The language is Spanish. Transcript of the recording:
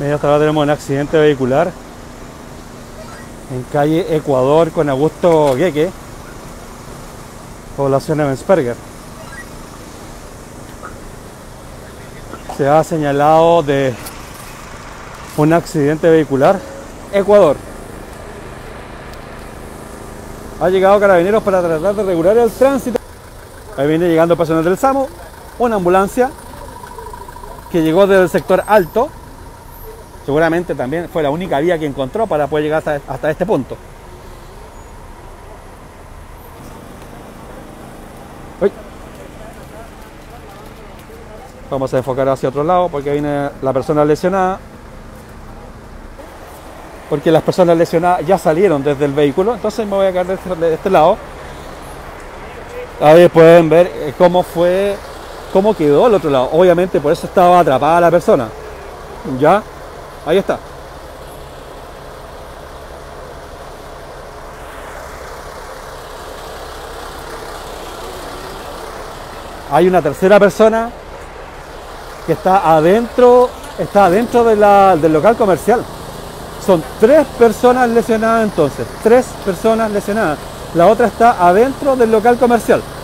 Hasta ahora tenemos un accidente vehicular en calle Ecuador con Augusto Gueque, población Ebensperger. Se ha señalado de un accidente vehicular. Ecuador. Ha llegado Carabineros para tratar de regular el tránsito. Ahí viene llegando personal del SAMU, una ambulancia que llegó desde el sector alto. Seguramente también fue la única vía que encontró para poder llegar hasta este punto. Uy. Vamos a enfocar hacia otro lado porque viene la persona lesionada. Porque las personas lesionadas ya salieron desde el vehículo. Entonces me voy a quedar de este lado. Ahí pueden ver cómo quedó el otro lado. Obviamente por eso estaba atrapada la persona. Ya, ahí está. Hay una tercera persona que está adentro del local comercial. Son 3 personas lesionadas entonces. 3 personas lesionadas. La otra está adentro del local comercial.